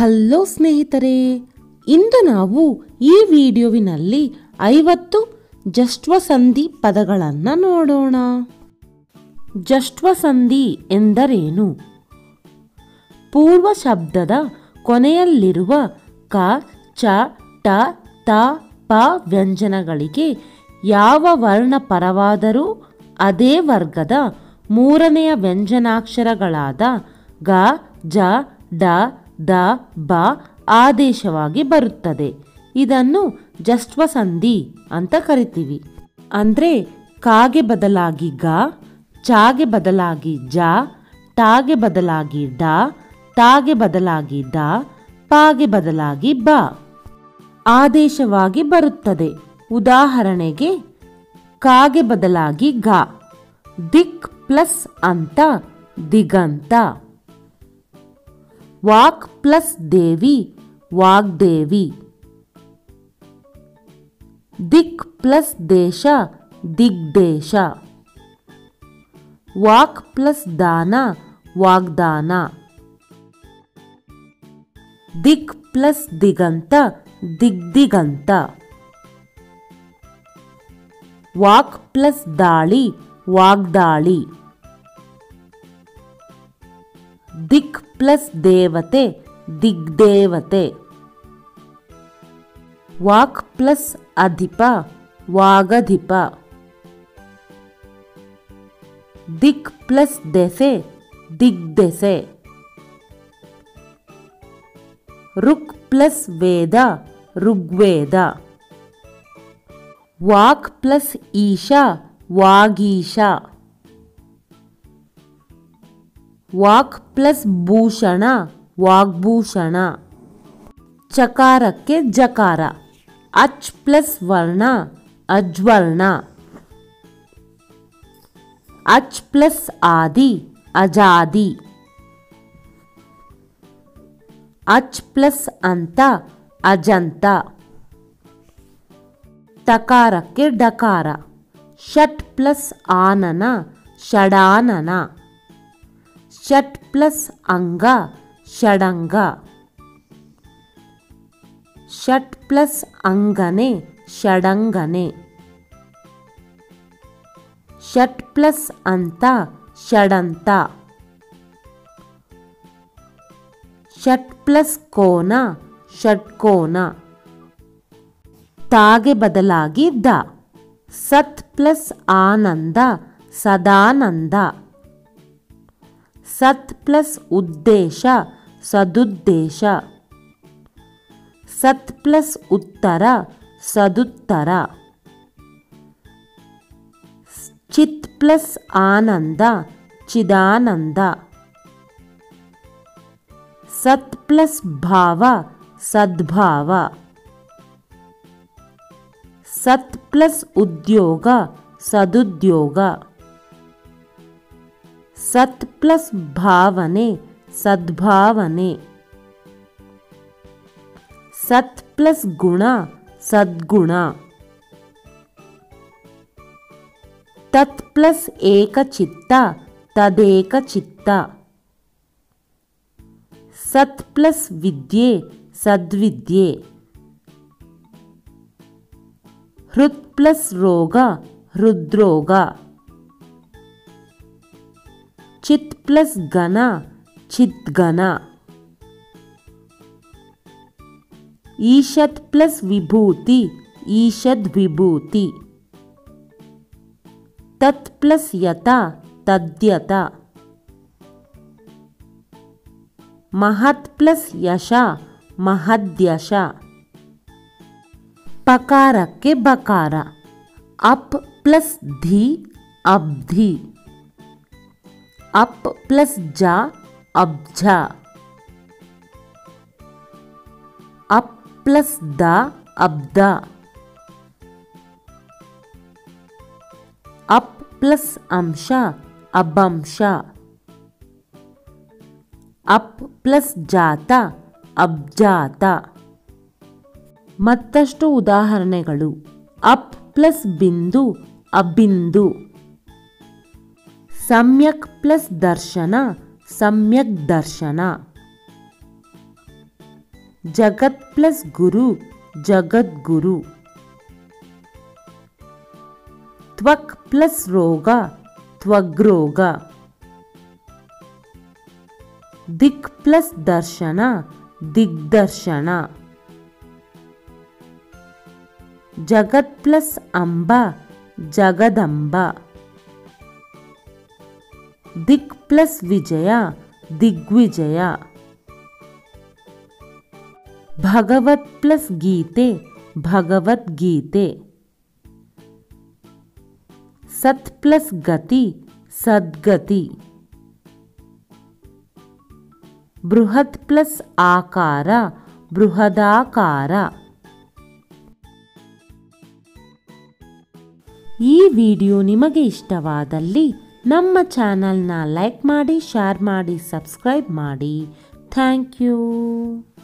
Hello ಸ್ನೇಹಿತರೆ, ಇಂದು ನಾವು ಈ ವಿಡಿಯೋವಿನಲ್ಲಿ 50 ಜಶ್ಟ್ವ ಸಂಧಿ ಪದಗಳನ್ನು ನೋಡೋಣ. ಜಶ್ಟ್ವ ಸಂಧಿ ಎಂದರೇನು? ಪೂರ್ವ ಶಬ್ದದ ಕೊನೆಯಲ್ಲಿರುವ ಕ, ಚ, ಟ, ತ, ಪ ವ್ಯಂಜನಗಳಿಗೆ ಯಾವ ವರ್ಣ ಪರವಾದರೂ ಅದೇ ವರ್ಗದ ಮೂರನೆಯ ವ್ಯಂಜನಾಕ್ಷರಗಳಾದ ಗ, ಜ, ಡ, ದ, ಬ ಆದೇಶವಾಗಿ ಬರುತ್ತದೆ. ಇದನ್ನು ಜಶ್ಟ್ವ ಸಂಧಿ ಅಂತ ಕರಿತೀವಿ. ಅಂದರೆ ಕಾಗೆ ಬದಲಾಗಿ ಗ, ಚಾಗೆ ಬದಲಾಗಿ ಜ, ಟಾಗೆ ಬದಲಾಗಿ ಡ, ತಾಗೆ ಬದಲಾಗಿ ದ, ಪಾಗೆ ಬದಲಾಗಿ ಬ ಆದೇಶವಾಗಿ ಬರುತ್ತದೆ. ಉದಾಹರಣೆಗೆ ಕಾಗೆ ಬದಲಾಗಿ ಗ, ದಿಕ್ ಪ್ಲಸ್ ಅಂತ ದಿಗಂತ. ವಾಕ್ ಪ್ಲಸ್ ದೇವಿ ವಾಗ್ದೇವಿ. ದಿಕ್ ಪ್ಲಸ್ ದೇಶ ದಿಗ್ದೇಶ. ವಾಕ್ ಪ್ಲಸ್ ದಾನ ವಾಗ್ದಾನ. ದಿಕ್ ಪ್ಲಸ್ ದಿಗಂತ ದಿಗ್ದಿಗಂತ. ವಾಕ್ ಪ್ಲಸ್ ದಾಳಿ ವಾಗ್ದಾಳಿ. ದಿಕ್ ಪ್ಲಸ್ ದೇವತೆ ದಿಗ್ದೇವತೆ. ವಾಕ್ ಪ್ಲಸ್ ಅಧಿಪ ವಾಗಧಿಪ. ದಿಕ್ ಪ್ಲಸ್ ದೆಸೆ ದಿಗ್ದೆಸೆ. ರುಕ್ ಪ್ಲಸ್ ವೇದ ಋಗ್ವೇದ. ವಾಕ್ ಪ್ಲಸ್ ಈಶಾ ವಾಗೀಶ. ವಾಕ್ ಪ್ಲಸ್ ಭೂಷಣ ವಾಗ್ಭೂಷಣ. ಚಕಾರಕ್ಕೆ ಜಕಾರ. ಅಚ್ ಪ್ಲಸ್ ವರ್ಣ ಅಜ್ವರ್ಣ. ಅಚ್ ಪ್ಲಸ್ ಆದಿ ಅಜಾದಿ. ಅಚ್ ಪ್ಲಸ್ ಅಂತ ಅಜಂತ. ತಕಾರಕ್ಕೆ ಡಕಾರ. ಷಟ್ ಪ್ಲಸ್ ಆನನ ಷಡಾನನ. ಷಟ್ ಪ್ಲಸ್ ಅಂಗ ಷಡಂಗ. ಷಟ್ ಪ್ಲಸ್ ಅಂಗನೆ ಷಡಂಗನೆ. ಷಟ್ ಪ್ಲಸ್ ಅಂತ ಷಡಂತ. ಷಟ್ ಪ್ಲಸ್ ಕೋನ ಷಟ್ಕೋನ. ತಾಗೆ ಬದಲಾಗಿ ದ. ಸತ್ ಪ್ಲಸ್ ಆನಂದ ಸದಾನಂದ. ಸತ್ ಪ್ಲಸ್ ಉದ್ದೇಶ ಸದುದ್ದೇಶ. ಸತ್ ಪ್ಲಸ್ ಉತ್ತರ ಸದುತ್ತರ. ಚಿತ್ ಪ್ಲಸ್ ಆನಂದ ಚಿದಾನಂದ. ಸತ್ ಪ್ಲಸ್ ಭಾವ ಸದ್ಭಾವ. ಸತ್ ಪ್ಲಸ್ ಉದ್ಯೋಗ ಸದುದ್ಯೋಗ. ಸತ್ ಪ್ಲಸ್ ಭಾವನೆ ಸದ್ಭಾವನೆ. ಸತ್ ಪ್ಲಸ್ ಗುಣ ಸದ್ಗುಣ. ತತ್ ಪ್ಲಸ್ ಏಕಚಿತ್ತ ತದೇಕಚಿತ್ತ. ಸತ್ ಪ್ಲಸ್ ವಿದ್ಯೆ ಸದ್ವಿದ್ಯೆ. ಹೃತ್ ಪ್ಲಸ್ ರೋಗ ಹೃದ್ರೋಗ. ಚಿತ್ ಪ್ಲಸ್ ಗಣ ಚಿದ್ಗಣ. ಈಶತ್ ಪ್ಲಸ್ ವಿಭೂತಿ ಈಶದ್ ವಿಭೂತಿ. ತತ್ ಪ್ಲಸ್ ಯತ ತದ್ಯತ. ಮಹತ್ ಪ್ಲಸ್ ಯಶ ಮಹದ್ಯಶ. ಪಕಾರಕ್ಕೆ ಬಕಾರ. ಅಪ್ ಪ್ಲಸ್ ಧಿ ಅಬ್ಧಿ. ಅಪ್ ಪ್ಲಸ್ ಜ ಅಬ್ಜ. ಅಪ್ ಪ್ಲಸ್ ದ ಅಬ್ದ. ಅಪ್ ಪ್ಲಸ್ ಅಂಶ ಅಬಂಶ. ಅಪ್ ಪ್ಲಸ್ ಜಾತ ಅಬ್ಜಾತ. ಮತ್ತಷ್ಟು ಉದಾಹರಣೆಗಳು. ಅಪ್ ಪ್ಲಸ್ ಬಿಂದು ಅಬಿಂದು. ಸಮ್ಯಕ್ ಪ್ಲಸ್ ದರ್ಶನ ಸಮ್ಯಕ್ ದರ್ಶನ. ಜಗತ್ ಪ್ಲಸ್ ಗುರು ಜಗದ್ಗುರು. ತ್ವಕ್ ಪ್ಲಸ್ ರೋಗ ತ್ವಗ್ರೋಗ. ದಿಕ್ ಪ್ಲಸ್ ದರ್ಶನ ದಿಗ್ದರ್ಶನ. ಜಗತ್ ಪ್ಲಸ್ ಅಂಬ ಜಗದಂಬ. ದಿಕ್ ಪ್ಲಸ್ ವಿಜಯ ದಿಗ್ವಿಜಯ. ಭಗವತ್ ಪ್ಲಸ್ ಗೀತೆ ಭಗವದ್ಗೀತೆ. ಸತ್ ಪ್ಲಸ್ ಗತಿ ಸದ್ಗತಿ. ಬೃಹತ್ ಪ್ಲಸ್ ಆಕಾರ ಬೃಹದಾಕಾರ. ಈ ವಿಡಿಯೋ ನಿಮಗೆ ಇಷ್ಟವಾದಲ್ಲಿ ನಮ್ಮ ಚಾನಲ್ನ ಲೈಕ್ ಮಾಡಿ, ಶೇರ್ ಮಾಡಿ, ಸಬ್ಸ್ಕ್ರೈಬ್ ಮಾಡಿ. Thank you.